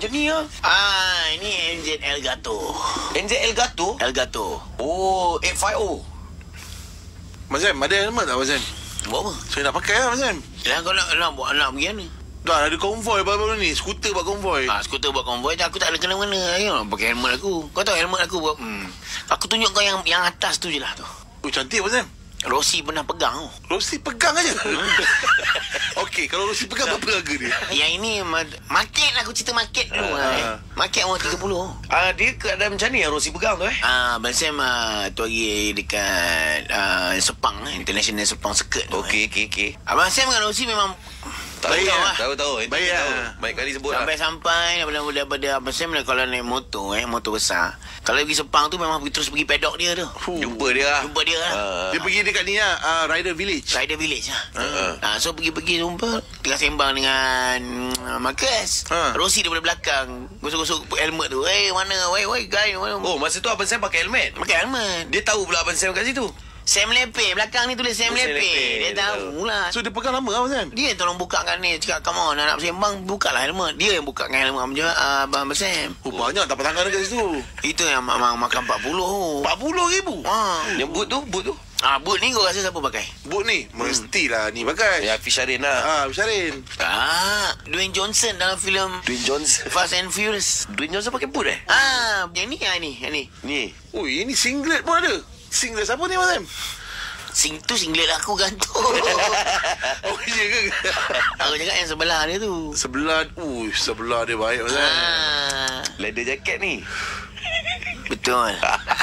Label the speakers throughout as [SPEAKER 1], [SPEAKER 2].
[SPEAKER 1] ni ya.
[SPEAKER 2] Ini NZ Elgato.
[SPEAKER 1] NZ Elgato?
[SPEAKER 2] Elgato.
[SPEAKER 1] Oh, 850.
[SPEAKER 3] Mas Sam, ada helmet tak Mas Sam?
[SPEAKER 2] Buat apa?
[SPEAKER 3] Saya nak pakai lah Mas Sam.
[SPEAKER 2] Yang kau nak pergi mana?
[SPEAKER 3] Dah ada konvoi baru-baru ni. Skuter buat konvoi.
[SPEAKER 2] Skuter buat konvoi. Aku tak ada kena-mana. Ayo, pakai helmet aku. Kau tahu helmet aku buat... Aku tunjuk kau yang atas tu je lah tu.
[SPEAKER 3] Oh, cantik Mas Sam.
[SPEAKER 2] Rossi pernah pegang tu.
[SPEAKER 3] Rossi pegang aja. Okey, kalau Rossi pegang berapa harga dia?
[SPEAKER 2] Yang ini market lah. Aku cerita market dulu. Market umur 30.
[SPEAKER 1] Dia keadaan macam ni yang Rossi pegang tu
[SPEAKER 2] Abang Sam tu lagi dekat Sepang, International Sepang Circuit tu.
[SPEAKER 1] Okey.
[SPEAKER 2] Abang Sam dengan Rossi memang
[SPEAKER 3] Baik lah.
[SPEAKER 1] Tahu.
[SPEAKER 3] Baik lah.
[SPEAKER 1] Baik kali sebut lah.
[SPEAKER 2] Sampai daripada Abang Sam kalau naik motor motor besar. Kalau pergi Sepang tu memang terus pergi pedok dia tu.
[SPEAKER 1] Jumpa dia lah.
[SPEAKER 3] Dia pergi dekat ni lah, Rider Village.
[SPEAKER 2] Rider Village lah. So pergi jumpa, tengah sembang dengan Marcus. Rossi daripada belakang gosok-gosok helmet tu. Mana? Wait guy.
[SPEAKER 1] Oh, masa tu Abang Sam pakai helmet. Dia tahu pula Abang Sam kat situ.
[SPEAKER 2] Sam Lepe. Belakang ni tulis Sam Lepe. Dia tahu lah.
[SPEAKER 3] So dia pegang lama lah Mas Sam.
[SPEAKER 2] Dia tolong bukakan ni. Cakap come on, nak sembang, bukalah helmet. Dia yang bukakan helmet Abang Sam.
[SPEAKER 3] Oh, banyak tak tangan dekat situ.
[SPEAKER 2] Itu yang makan 40.
[SPEAKER 3] 40,000.
[SPEAKER 1] Yang boot tu?
[SPEAKER 2] Boot ni kau rasa siapa pakai?
[SPEAKER 3] Boot ni mestilah ni pakai.
[SPEAKER 1] Ya, Fisharin lah.
[SPEAKER 3] Fisharin.
[SPEAKER 2] Dwayne Johnson dalam filem
[SPEAKER 1] Dwayne Johnson.
[SPEAKER 2] Fast and Furious.
[SPEAKER 1] Dwayne Johnson pakai boot
[SPEAKER 2] Yang ni.
[SPEAKER 1] Ni.
[SPEAKER 3] Oh, ini singlet pun ada. Singlet siapa ni Mas Sam?
[SPEAKER 2] Singlet aku gantung.
[SPEAKER 3] Oh, iya ke?
[SPEAKER 2] Aku cakap yang sebelah dia tu.
[SPEAKER 3] Sebelah dia baik Mas Sam.
[SPEAKER 1] Leather jacket ni.
[SPEAKER 2] Betul.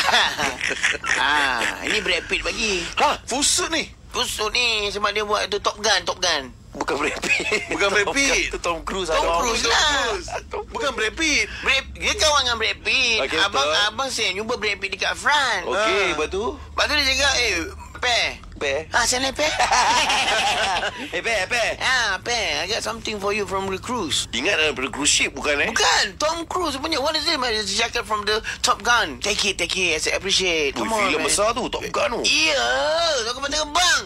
[SPEAKER 2] Ini Brad Pitt bagi.
[SPEAKER 3] Fusut ni.
[SPEAKER 2] Fusut ni sebab dia buat tu Top Gun.
[SPEAKER 1] Bukan Brad Pitt.
[SPEAKER 3] Bukan Brad Pitt.
[SPEAKER 1] Itu Tom Cruise.
[SPEAKER 2] Tom Cruise lah.
[SPEAKER 3] Bukan Brad Pitt.
[SPEAKER 2] Dia kawan dengan Brad Pitt.
[SPEAKER 1] Okay,
[SPEAKER 2] Abang Sam jumpa Brad Pitt dekat front.
[SPEAKER 1] Okey, lepas tu
[SPEAKER 2] dia cakap, Pe. Sam Lepe.
[SPEAKER 1] Pe.
[SPEAKER 2] Pe, I got something for you from the cruise.
[SPEAKER 1] Ingat daripada cruise ship bukan
[SPEAKER 2] Bukan, Tom Cruise punya. What is it? It's a jacket from the Top Gun. Take it. I say appreciate. Come on,
[SPEAKER 1] filem
[SPEAKER 2] man.
[SPEAKER 1] besar tu, Top Gun tu.
[SPEAKER 2] Iya, aku pernah terbang.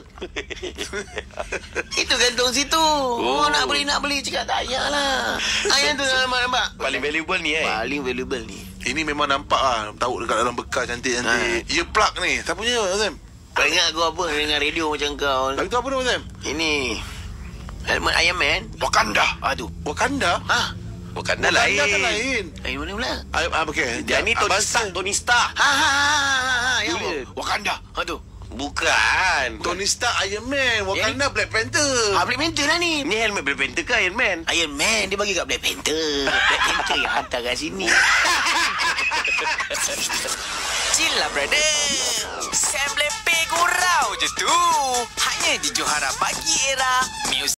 [SPEAKER 2] Itu gantung situ. Nak beli cakap tak payahlah. Yang tu nampak.
[SPEAKER 1] Paling valuable ni
[SPEAKER 2] Paling valuable ni.
[SPEAKER 3] Ini memang nampak lah. Tahu dekat dalam bekas cantik-cantik. Earplug ni. Siapa punya Mas Sam?
[SPEAKER 2] Kau ingat aku apa dengan radio macam kau?
[SPEAKER 3] Lagu tu apa tu Mas Sam?
[SPEAKER 2] Ini helmet Iron Man. Wakanda. Aduh.
[SPEAKER 3] Wakanda?
[SPEAKER 1] Wakanda
[SPEAKER 3] Wakanda
[SPEAKER 1] lain.
[SPEAKER 3] kan lain.
[SPEAKER 2] Mana pula?
[SPEAKER 3] Okay.
[SPEAKER 1] Yang ni Tony Stark.
[SPEAKER 2] Yang Wakanda. Aduh.
[SPEAKER 1] Bukan.
[SPEAKER 3] Tony Stark Iron Man. Wakanda Black Panther.
[SPEAKER 2] Black Panther lah ni.
[SPEAKER 1] Ni helmet Black Panther ke Iron Man?
[SPEAKER 2] Iron Man dia bagi kat Black Panther. Black Panther yang hantar kat sini.
[SPEAKER 4] Chill lah brother. Sam Lepe gurau je tu. Hanya di Johara Pagi Era Music.